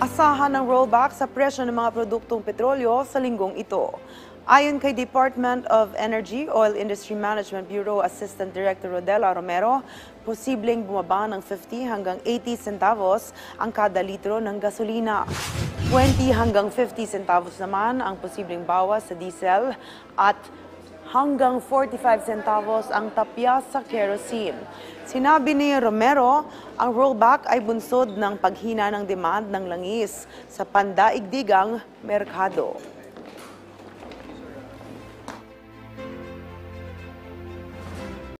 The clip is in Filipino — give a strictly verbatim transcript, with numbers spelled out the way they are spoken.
Asahan ng rollback sa presyo ng mga produktong petrolyo sa linggong ito. Ayon kay Department of Energy Oil Industry Management Bureau Assistant Director Rodela Romero, posibleng bumaba ng fifty hanggang eighty centavos ang kada litro ng gasolina. twenty hanggang fifty centavos naman ang posibleng bawas sa diesel at hanggang forty-five centavos ang tapya sa kerosene. Sinabi ni Romero, ang rollback ay bunsod ng paghina ng demand ng langis sa pandaigdigang merkado.